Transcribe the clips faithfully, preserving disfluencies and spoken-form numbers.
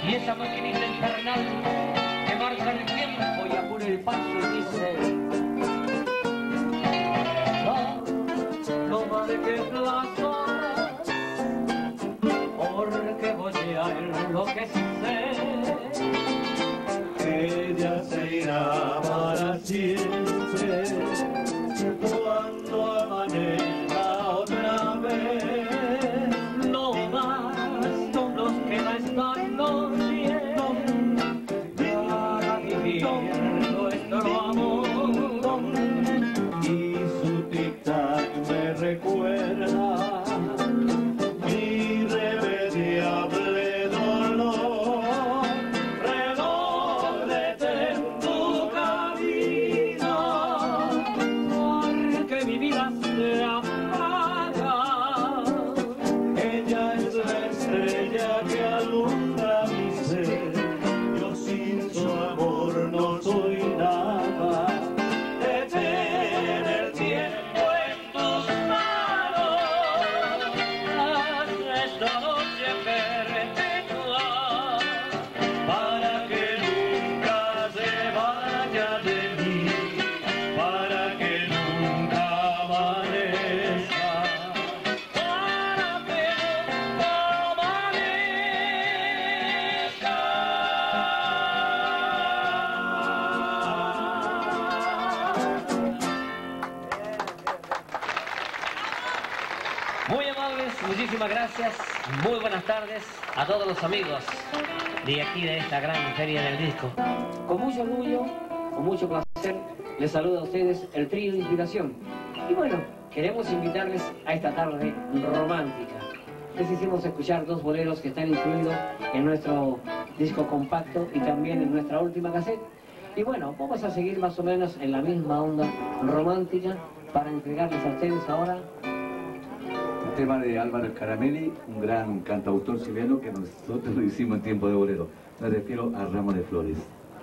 y esa maquinita infernal que marca el tiempo y apura el paso y dice: no, no marques las horas, porque voy a enloquecer. Ella se irá para siempre cuando amanezca otra vez. No más son los que no están noche para vivir nuestro amor. Y su tic-tac me recuerda mi irremediable dolor. Reloj, detén tu camino, porque mi vida se apaga. ella es la estrella que alumbra mi ser. Yo sin su amor no soy nada. Detén el tiempo en tus manos. Haz esta noche perpetua Para que nunca se vaya de mí, para que nunca amanezca. para que nunca amanezca. Muy amables, muchísimas gracias, muy buenas tardes a todos los amigos de aquí de esta gran feria del disco. Con mucho orgullo, con mucho placer, les saluda a ustedes el trío de inspiración. Y bueno, queremos invitarles a esta tarde romántica. Les hicimos escuchar dos boleros que están incluidos en nuestro disco compacto y también en nuestra última cassette. Y bueno, vamos a seguir más o menos en la misma onda romántica para entregarles a ustedes ahora Un tema de Álvaro Caramelli, un gran cantautor chileno que nosotros lo hicimos en tiempo de bolero. Me refiero a Ramo de Flores.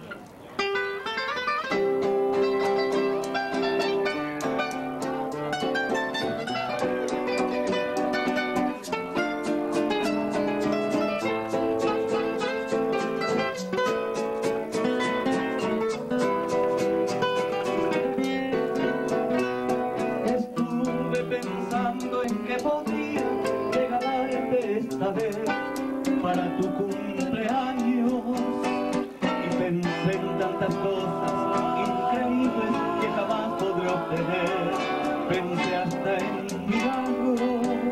Estuve pensando en que podría regalarte esta vez para tu cumpleaños y pensé en tantas cosas increíbles que jamás podré obtener. Pensé hasta en milagros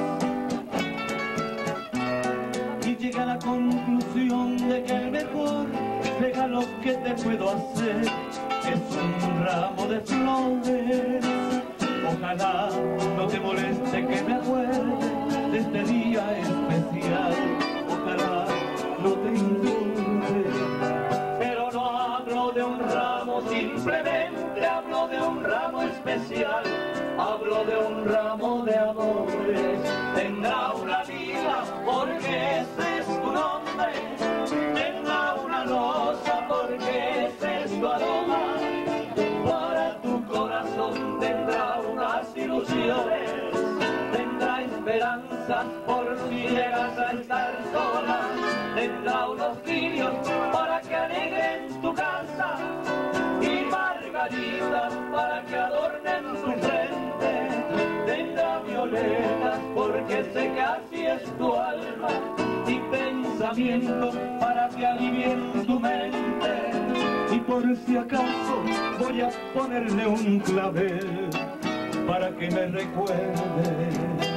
y llegué a la conclusión de que el mejor regalo que te puedo hacer es un ramo de flores. Ojalá no te moleste que me acuerde de este día especial. Ojalá no te importe. Pero no hablo de un ramo, simplemente hablo de un ramo especial. Hablo de un ramo de amores. Tendrá una liga porque ese es tu nombre. Tendrá una rosa porque ese es tu aroma. Para tu corazón tendrá unas ilusiones, tendrá esperanzas por si llegas a estar sola, tendrá unos lirios para que alegren tu casa y margaritas para que adornen tu frente, tendrá violetas porque sé que así es tu alma y pensamiento para que alivien tu mente. Y por si acaso voy a ponerle un clavel para que me recuerde.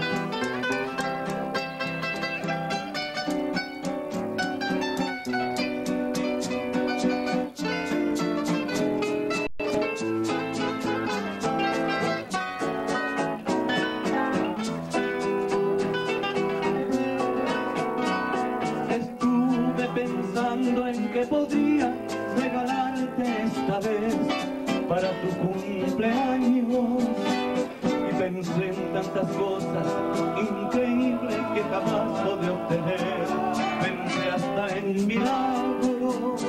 Estuve pensando en que podría regalarte esta vez para tu cumpleaños y pensé en tantas cosas increíbles que jamás podré obtener. Pensé hasta en milagros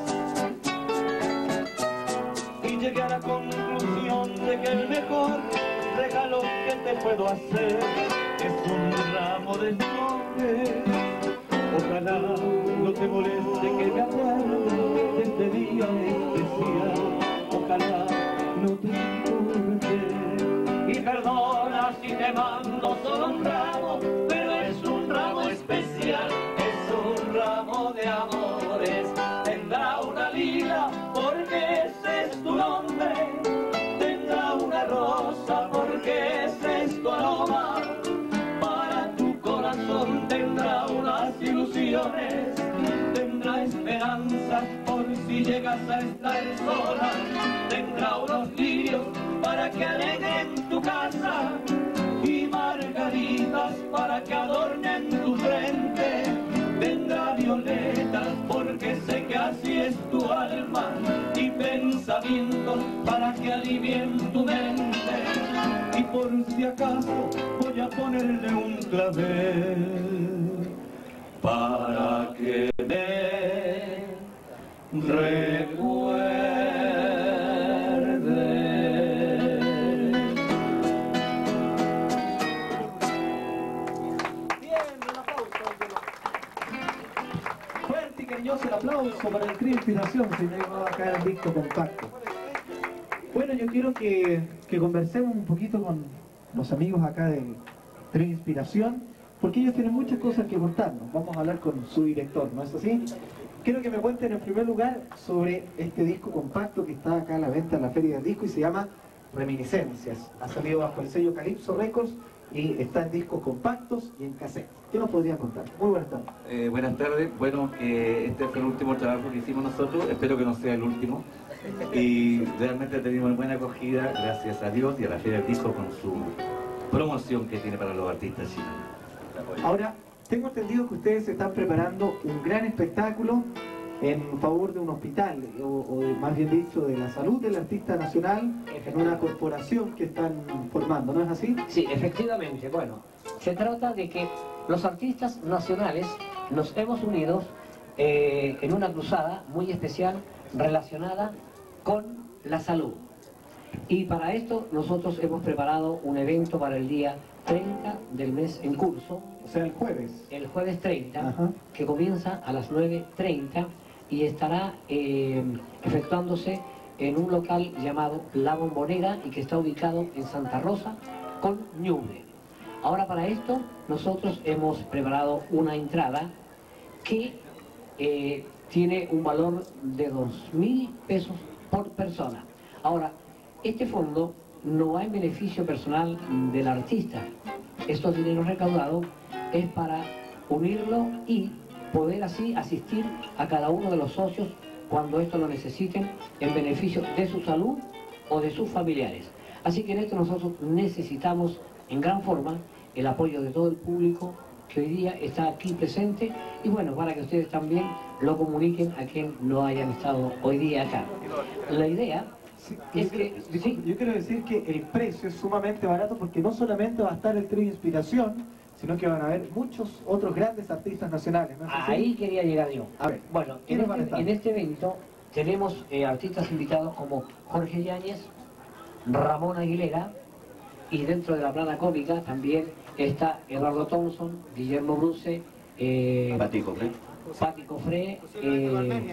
y llegué a la conclusión de que el mejor regalo que te puedo hacer es un ramo de flores. Ojalá no te moleste que me acuerde de este día especial. Ojalá no te importe. Y perdona si te mando solo un ramo, pero es un ramo especial, es un ramo de amores. Tendrá una lila porque ese es tu nombre, tendrá una rosa porque ese es tu aroma. Para tu corazón tendrá unas ilusiones, tendrá esperanza por si llegas a estar sola, tendrá unos lirios para que alegren tu casa y margaritas para que adornen tu frente, tendrá violetas porque sé que así es tu alma y pensamientos para que alivien tu mente, y por si acaso voy a ponerle un clavel para que me recuerde. Fuerte y cariñoso el aplauso para el Trío Inspiración, si llegó acá el disco compacto. Bueno, yo quiero que, que conversemos un poquito con los amigos acá del Trío Inspiración, porque ellos tienen muchas cosas que contarnos. Vamos a hablar con su director, ¿no es así? Quiero que me cuenten en primer lugar sobre este disco compacto que está acá a la venta en la Feria del Disco y se llama Reminiscencias. Ha salido bajo el sello Calypso Records y está en discos compactos y en cassette. ¿Qué nos podría contar? Muy buenas tardes. Eh, buenas tardes. Bueno, eh, este fue el último trabajo que hicimos nosotros. Espero que no sea el último. Y realmente tenemos buena acogida, gracias a Dios y a la Feria del Disco con su promoción que tiene para los artistas chilenos. Ahora, tengo entendido que ustedes están preparando un gran espectáculo en favor de un hospital, o, o de, más bien dicho, de la salud del artista nacional, en una corporación que están formando, ¿no es así? Sí, efectivamente. Bueno, se trata de que los artistas nacionales nos hemos unido eh, en una cruzada muy especial relacionada con la salud. Y para esto nosotros hemos preparado un evento para el día treinta del mes en curso. O sea, el jueves. El jueves treinta, Ajá. que comienza a las nueve treinta y estará eh, efectuándose en un local llamado La Bombonera y que está ubicado en Santa Rosa con Ñuble. Ahora para esto nosotros hemos preparado una entrada que eh, tiene un valor de dos mil pesos por persona. Ahora, este fondo no va en beneficio personal del artista. Estos dineros recaudados es para unirlo y poder así asistir a cada uno de los socios cuando esto lo necesiten en beneficio de su salud o de sus familiares. Así que en esto nosotros necesitamos en gran forma el apoyo de todo el público que hoy día está aquí presente y bueno, para que ustedes también lo comuniquen a quien no hayan estado hoy día acá. La idea Sí, es yo, que... quiero, disculpe, yo quiero decir que el precio es sumamente barato porque no solamente va a estar el Trío Inspiración, sino que van a haber muchos otros grandes artistas nacionales, ¿no es así? Ahí quería llegar yo. A ver, Bueno, en ¿quiénes van a este, estar? en este evento tenemos eh, artistas invitados como Jorge Yáñez, Ramón Aguilera, y dentro de la plana cómica también está Eduardo Thompson, Guillermo Bruce, eh, Pati Cofré. Pati Cofré, eh,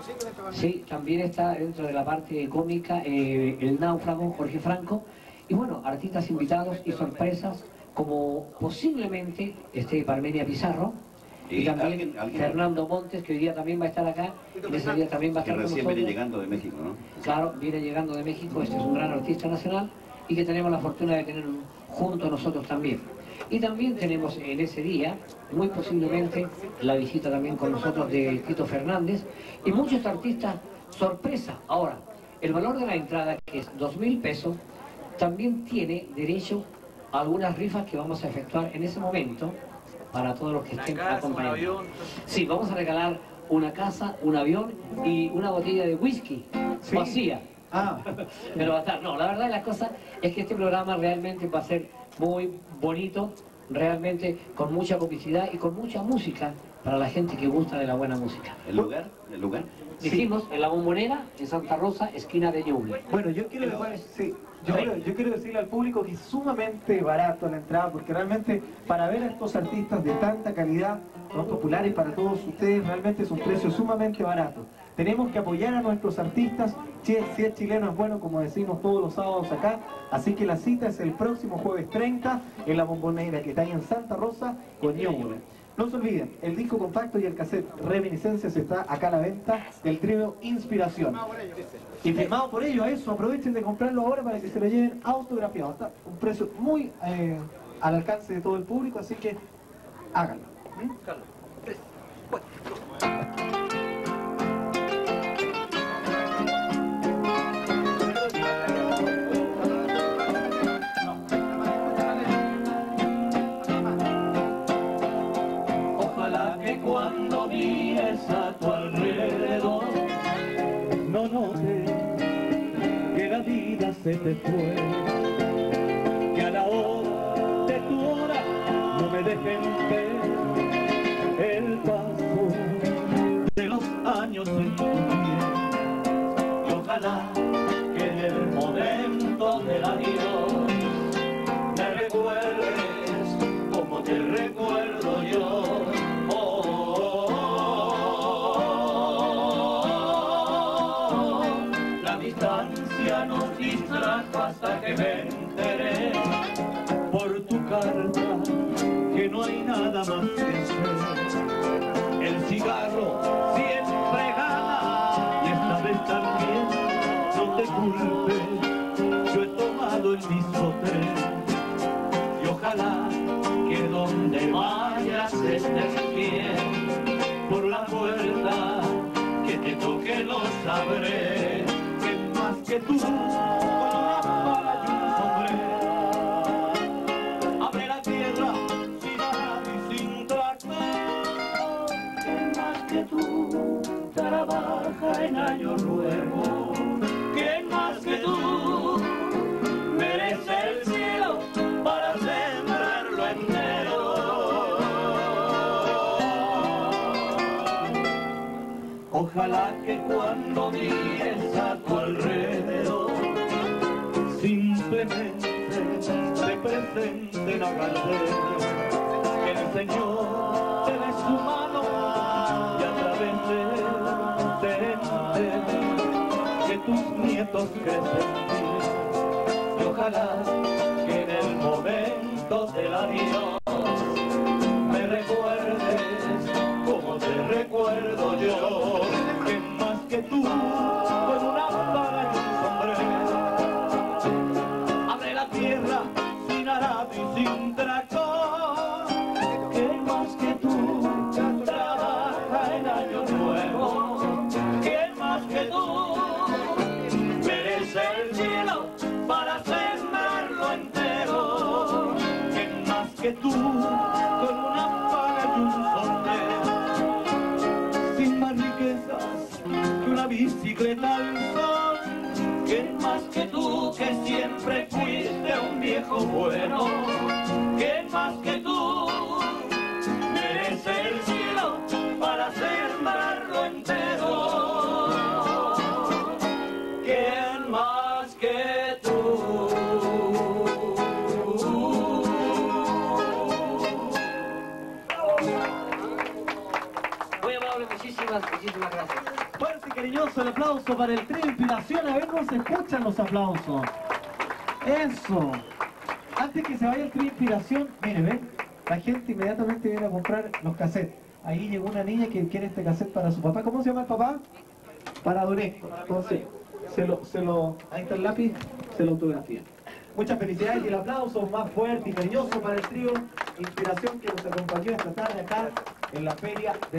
sí, también está dentro de la parte cómica eh, El Náufrago, Jorge Franco, y bueno, artistas invitados y sorpresas como posiblemente este Parmenia Pizarro, y, Y también alguien- alguien- Fernando Montes, que hoy día también va a estar acá, en ese día también va a Que estar con recién nosotros. viene llegando de México, ¿no? Claro, viene llegando de México, este es un gran artista nacional y que tenemos la fortuna de tener junto a nosotros también. Y también tenemos en ese día, muy posiblemente, la visita también con nosotros de Tito Fernández y muchos artistas sorpresa. Ahora, el valor de la entrada, que es dos mil pesos, también tiene derecho a algunas rifas que vamos a efectuar en ese momento para todos los que estén acompañando. Sí, vamos a regalar una casa, un avión y una botella de whisky Sí. vacía. Ah, Pero va a estar, no, la verdad de las cosas es que este programa realmente va a ser muy bonito, realmente con mucha publicidad y con mucha música para la gente que gusta de la buena música. ¿El lugar? ¿El lugar? Dijimos, en la Bombonera, en Santa Rosa, esquina de Ñuble. Bueno, yo quiero, sí, yo, quiero, yo quiero decirle al público que es sumamente barato la entrada, porque realmente para ver a estos artistas de tanta calidad, son populares para todos ustedes, realmente es un precio sumamente barato. Tenemos que apoyar a nuestros artistas, si es chileno es bueno, como decimos todos los sábados acá, así que la cita es el próximo jueves treinta en la Bombonera, que está ahí en Santa Rosa con Ñuble. No se olviden, el disco compacto y el cassette Reminiscencias está acá a la venta del trío Inspiración. Y firmado por ellos, a eso, aprovechen de comprarlo ahora para que se lo lleven autografiado. Está un precio muy eh, al alcance de todo el público, así que háganlo. ¿Mm? Cuando mires a tu alrededor, no notes que la vida se te fue, que a la hora de tu hora no me dejen ver el paso de los años en tu piel. Y ojalá que en el momento del adiós me recuerdes como te recuerdo yo. Nos distrajo hasta que me enteré por tu carta que no hay nada más que hacer. El cigarro siempre gana y esta vez también, no te culpes, yo he tomado el mismo tren. Y ojalá que donde vayas estés bien, por la puerta que te toque lo sabré. Que tú, con una pala y un sombrero, abre la tierra sin nada y sin tractor. ¿Quién más que tú trabaja en año nuevo? ¿Quién más que tú merece el cielo para sembrarlo entero? Ojalá que cuando mires a tu alrededor, simplemente te presenten a Gardel, que el Señor te dé su mano y a través de él te entere que tus nietos crecen bien. Y ojalá que en el momento del adiós me recuerdes como te recuerdo yo. Que más que tú, con una pala y un sombrero, abre la tierra sin arado y sin tractor. Que más que tú, trabaja en año nuevo. Que más que tú, merece el cielo para sembrarlo entero. Que más que tú, con una pala y un sombrero, sin más riquezas que una bicicleta al sol. Que más que tú, que siempre fuiste un viejo bueno. Que más que tú, merece el cielo para sembrarlo entero. ¿Quién más que tú? Muy amable, muchísimas, muchísimas gracias. Fuerte y cariñoso el aplauso para el trío Inspiración. A ver cómo se escuchan los aplausos. Eso. Antes que se vaya el trío Inspiración, mire, ven, la gente inmediatamente viene a comprar los cassettes. Ahí llegó una niña que quiere este cassette para su papá. ¿Cómo se llama el papá? Para Don Héctor. Entonces, se lo, se lo, ahí está el lápiz, se lo autografía. Muchas felicidades y el aplauso más fuerte y cariñoso para el trío Inspiración que nos acompañó esta tarde acá en la feria de